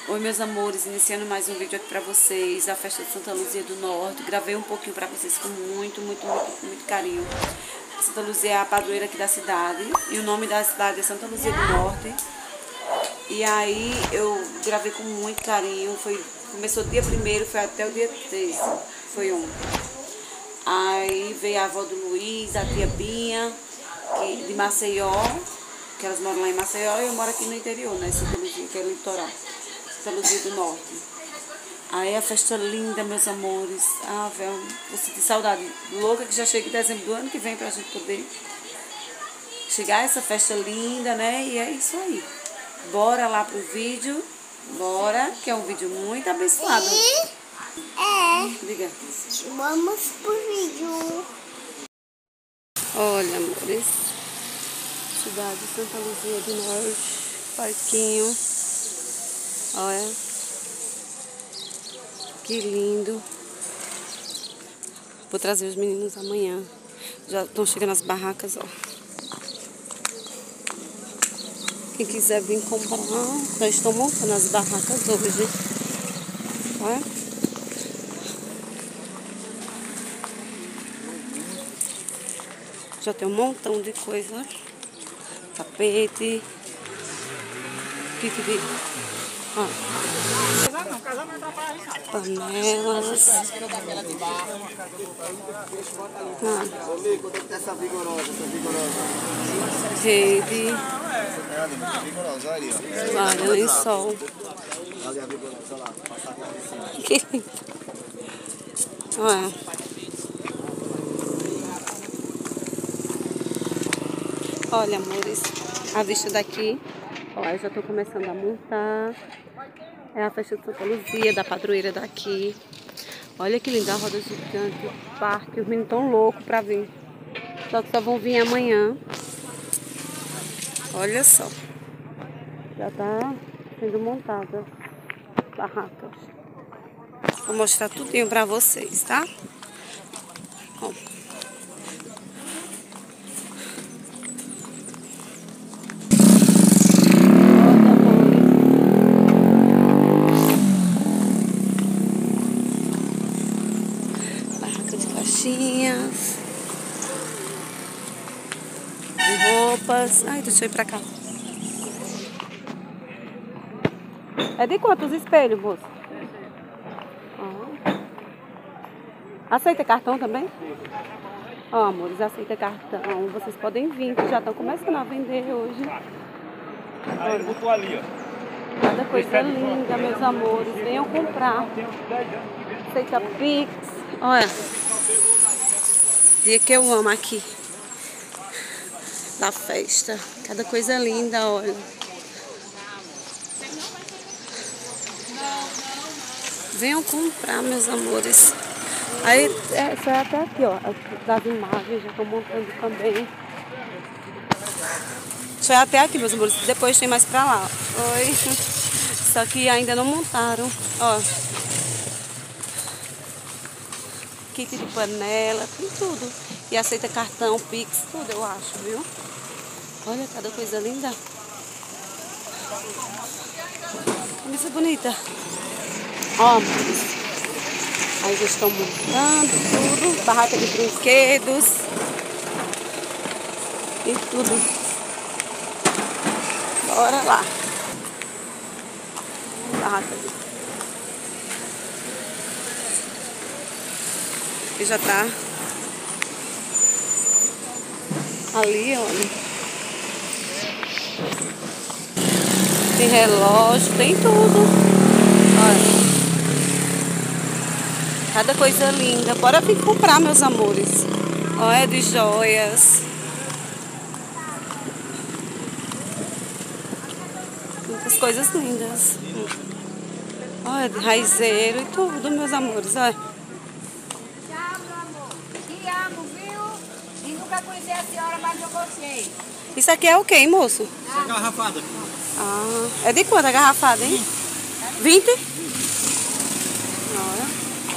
Oi meus amores, iniciando mais um vídeo aqui pra vocês, a festa de Santa Luzia do Norte. Gravei um pouquinho pra vocês com muito carinho. Santa Luzia é a padroeira aqui da cidade e o nome da cidade é Santa Luzia do Norte. E aí eu gravei com muito carinho, começou dia 1º, foi até o dia 13, foi ontem. Aí veio a avó do Luiz, a tia Binha, de Maceió, que elas moram lá em Maceió, e eu moro aqui no interior, né, Santa Luzia, que é o litoral. Santa Luzia do Norte. Aí a festa linda, meus amores. Ah, velho, vou sentir saudade louca que já chega em dezembro do ano que vem pra gente poder chegar a essa festa linda, né? E é isso aí. Bora lá pro vídeo. Bora, que é um vídeo muito abençoado. Diga. Vamos pro vídeo. Olha, amores. Cidade de Santa Luzia do Norte. Parquinho. Olha, que lindo. Vou trazer os meninos amanhã. Já estão chegando as barracas, ó. Quem quiser vir comprar, já estão montando as barracas hoje. Olha. Já tem um montão de coisa. Tapete. Kit de... panelas. Rede. Olha, lençol. Olha. Olha, amores, a vista daqui. Olha, eu já tô começando a montar. É a festa de Santa Luzia, da padroeira daqui. Olha que linda a roda gigante, o parque. Os meninos estão loucos pra vir. Só que só vão vir amanhã. Olha só. Já tá sendo montada barracas. Vou mostrar tudinho pra vocês, tá? Ó. De roupas. Ai, deixa eu ir pra cá. É de quantos espelhos, moço? Aceita cartão também? Ó, amores, aceita cartão. Vocês podem vir, que já estão começando a vender hoje. Aí ele botou ali, ó. Cada coisa linda, meus amores. Venham comprar. Aceita Pix. Olha. Dia que eu amo aqui. Da festa. Cada coisa linda, olha. Venham comprar, meus amores. Aí, isso é até aqui, ó. Das imagens, já estou montando também. Isso é até aqui, meus amores. Depois tem mais pra lá. Oi. Só que ainda não montaram. Ó. Kit de panela, tem tudo. E aceita cartão, Pix, tudo, eu acho, viu? Olha, cada coisa linda. Isso é bonita. Ó, amores. Aí já estão montando tudo. Barraca de brinquedos. E tudo. Bora lá. Barraca de... E já tá ali, olha. Tem relógio, tem tudo. Olha. Cada coisa linda. Bora vir comprar, meus amores. Olha, de joias. Muitas coisas lindas. Olha, de raizeiro e tudo, meus amores. Olha. Nunca conheci a senhora, mas eu gostei. Isso aqui é o quê, moço? Essa garrafada. Ah, é de quanto a garrafada, hein? 20? Olha.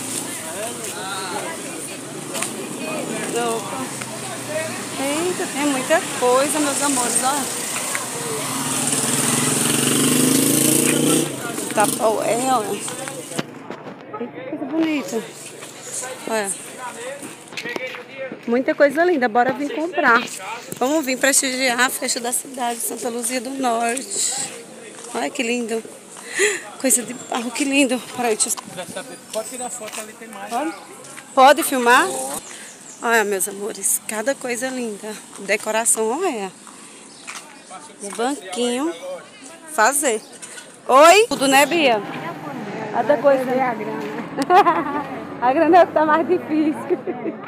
Opa. Eita, tem muita coisa, meus amores, olha. Tupperware, olha. Que coisa bonita. Olha. Muita coisa linda, bora vir comprar. Vamos vir prestigiar a festa da cidade de Santa Luzia do Norte. Olha que lindo. Coisa de barro, que lindo. Peraí, deixa eu... Pode tirar foto ali, tem mais. Pode? Pode filmar? Olha, meus amores, cada coisa linda. Decoração, olha. Um banquinho. Fazer. Oi? Tudo, né, Bia? Cada coisa. A grana. A grana é o que tá mais difícil.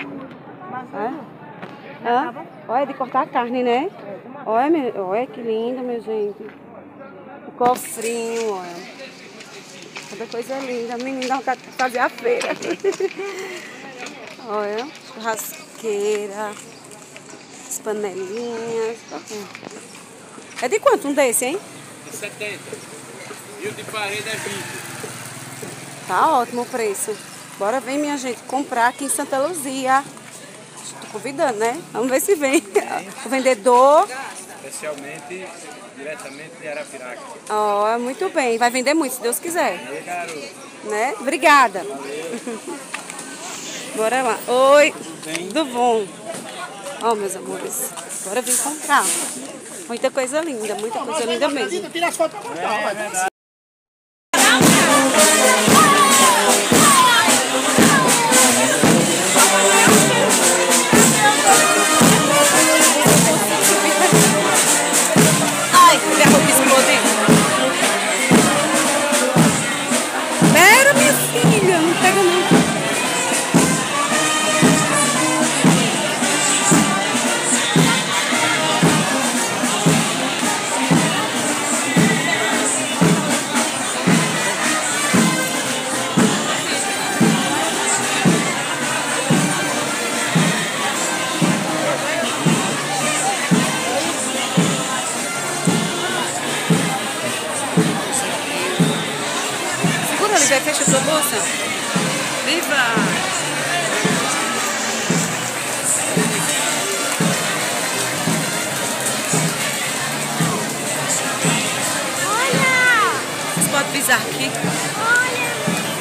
Olha, de cortar a carne, né? Olha que lindo, minha gente. O cofrinho, olha. Cada coisa linda. Menina, não quer fazer a feira. Olha, churrasqueira. As panelinhas. É de quanto um desse, hein? De 70. E o de parede é 20. Tá ótimo o preço. Bora vir, minha gente, comprar aqui em Santa Luzia. Tô convidando, né? Vamos ver se vem. O vendedor. Especialmente, diretamente de Arapiraca. Ó, muito bem. Vai vender muito, se Deus quiser. E garoto. Né? Obrigada. Bora lá. Oi. Tudo bom? Ó, meus amores. Bora vir comprar. Muita coisa linda mesmo. Tira as fotos pra contar. Ai, minha roupa explodiu. Pera, minha filha, não pega não. Vai fechar sua bolsa? Viva! Olha! Vocês podem pisar aqui? Olha!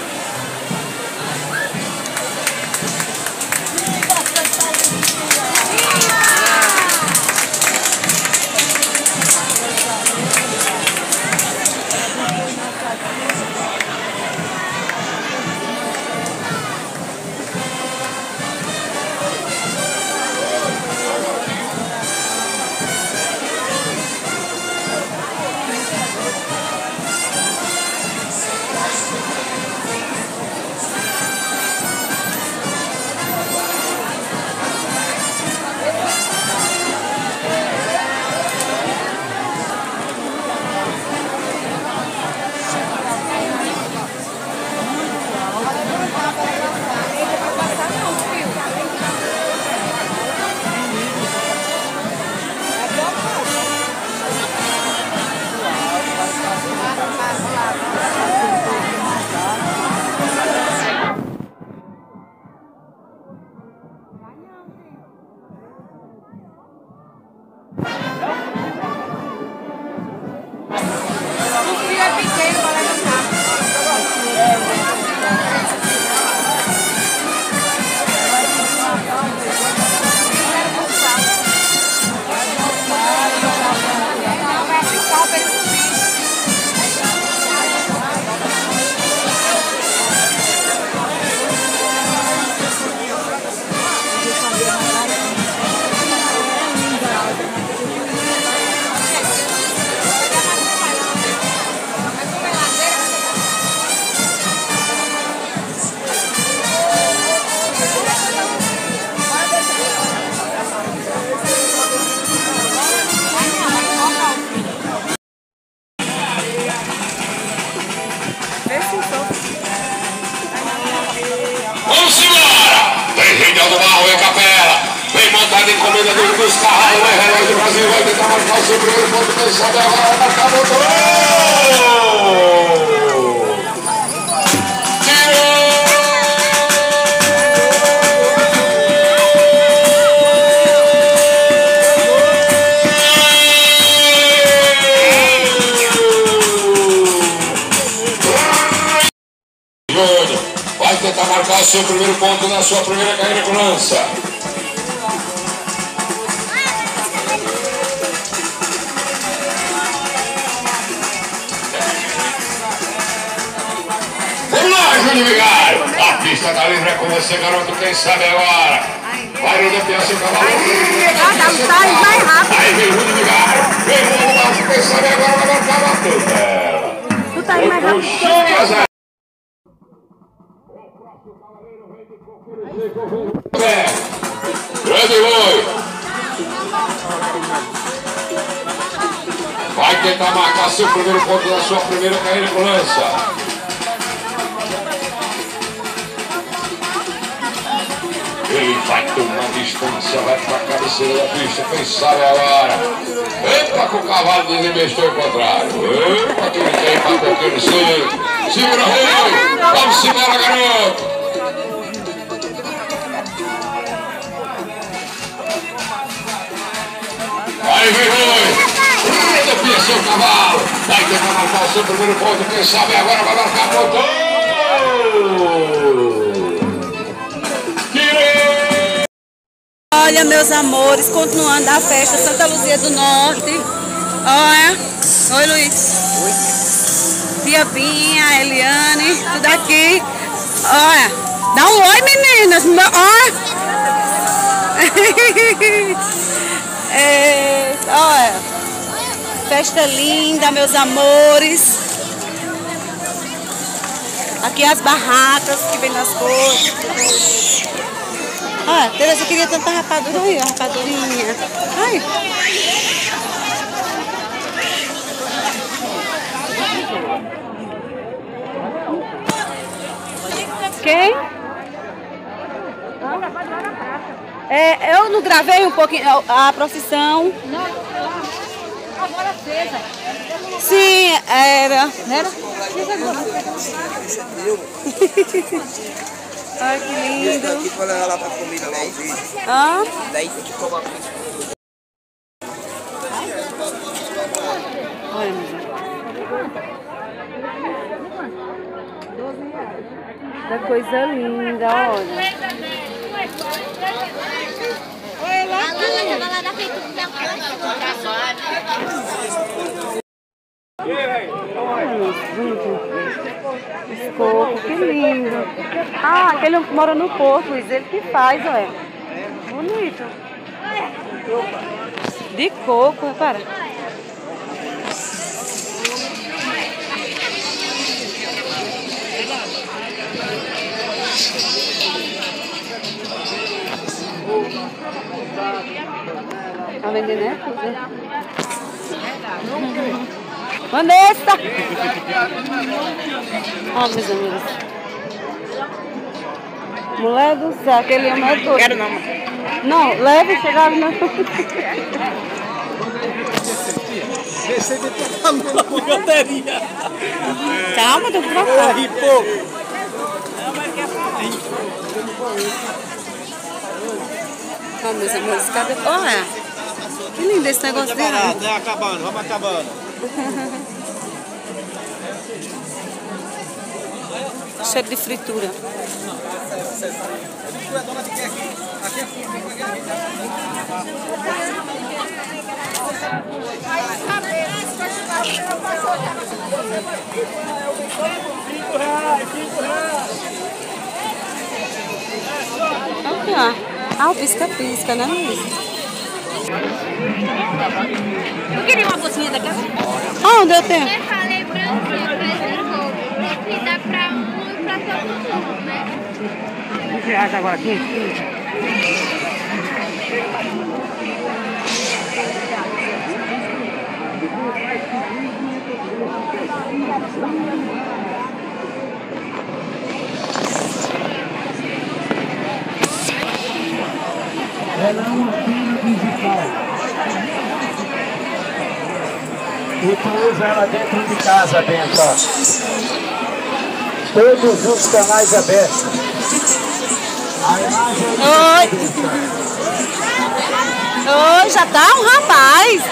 Encomenda dos carros, relógio Brasil vai tentar marcar o seu primeiro ponto, quem sabe agora marcar o marcar o seu primeiro ponto na sua primeira carreira com lança. Vamos lá, Júnior Vigário. A pista tá livre com você, garoto. Quem sabe agora? Vai rodopiar seu cavalo. Vai rápido. Aí vem o Júnior Vigário. Vem o baixo. Quem sabe agora vai marcar a dela. Tu tá aí mais rápido. Grande boi. Vai tentar marcar seu primeiro ponto na sua primeira carreira com lança. Ele vai tomar distância, vai para a cabeceira da pista, quem sabe agora. Epa, com o cavalo desinvestiu ao contrário. Epa, que ele tem para qualquer no segura o rei. Vamos embora, garoto. Aí vem Rui. Rodopia seu cavalo. Vai tentar marcar o seu primeiro ponto, quem sabe agora vai marcar ponto. Olha, meus amores, continuando a festa Santa Luzia do Norte. Olha. Oi, Luiz. Oi. Tia Pinha, Eliane, tudo aqui. Olha. Dá um oi, meninas. Olha. Olha. Festa linda, meus amores. Aqui as barracas que vem nas cores. Olha, Tereza, eu queria tanta rapadura aí, rapadurinha. Ai. Quem? Eu não gravei um pouquinho a procissão. Não, agora acesa. Sim, era. Não era? Ai, que lindo. Aqui para levar lá para comida lá, o vídeo. Ah? Daí tem que tomar pizza. Olha, meu Deus. Que coisa linda, olha. Esse coco, que lindo. Ah, aquele mora no Porto, Luiz, ele que faz, olha. Bonito. De coco, repara. Tá vendendo, né? Vanessa! Ó, meus amigos. Mulher do céu, aquele homem é doido. Quero não, mano. Não, leve e chegava no... Receber toda a bigoteria. Calma, tô provando. Ri pouco. Ó, meus amigos, cadê? Olha, que lindo esse negócio dele. Vai acabando, vamos acabando. Cheiro de fritura. Aqui, ó. Ah, o pisca-pisca, né, Luiz? Eu queria uma bolsinha daquela. Onde eu tenho? Eu falei branquinha, preservou. Tem que dar pra um e pra todo mundo, né? R$20 agora aqui. Ela é uma fila digital. E tu usa ela dentro de casa, Bento. Todos os canais abertos. A imagem Oi! Oi, já tá um rapaz!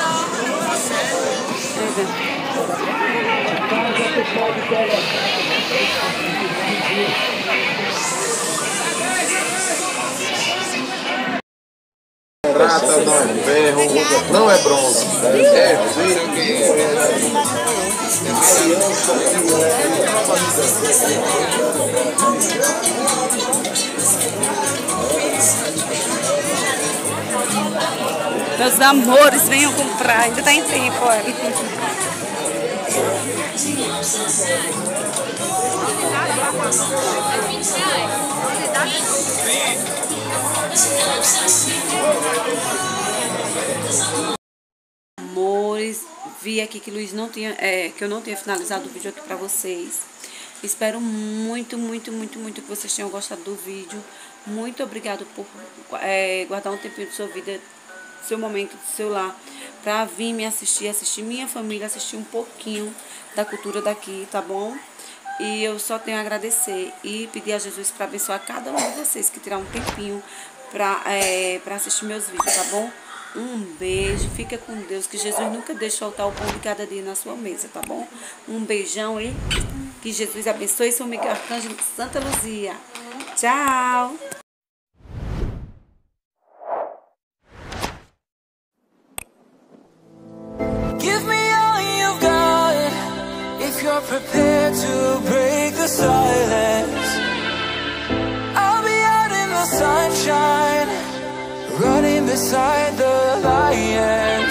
Eita, ó. Prata não é ferro, não é bronze. É Meus amores, venham comprar, ainda tá em tempo, olha. Amores, vi aqui que Luiz não tinha, que eu não tinha finalizado o vídeo aqui pra vocês. Espero muito, muito, muito, muito que vocês tenham gostado do vídeo. Muito obrigado por guardar um tempinho de sua vida, seu momento do seu lar, pra vir me assistir minha família, assistir um pouquinho da cultura daqui, tá bom? E eu só tenho a agradecer e pedir a Jesus para abençoar cada um de vocês que tirar um tempinho pra assistir meus vídeos, tá bom? Um beijo, fica com Deus, que Jesus nunca deixe faltar o pão de cada dia na sua mesa, tá bom? Um beijão e que Jesus abençoe São Miguel Arcanjo, Santa Luzia. Tchau! Give me all you've got if you're prepared to break the silence. I'll be out in the sunshine, running beside the lions.